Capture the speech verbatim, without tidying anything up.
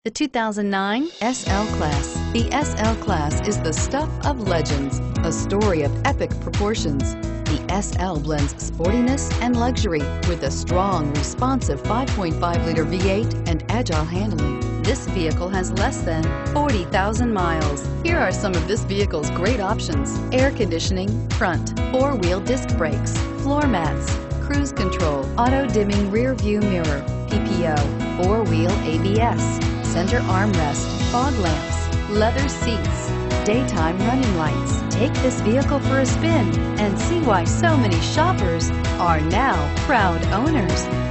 The two thousand nine S L Class. The S L Class is the stuff of legends, a story of epic proportions. The S L blends sportiness and luxury with a strong, responsive five point five liter V eight and agile handling. This vehicle has less than forty thousand miles. Here are some of this vehicle's great options: air conditioning, front, four-wheel disc brakes, floor mats, cruise control, auto-dimming rear view mirror, P P O, four-wheel A B S, center armrest, fog lamps, leather seats, daytime running lights. Take this vehicle for a spin and see why so many shoppers are now proud owners.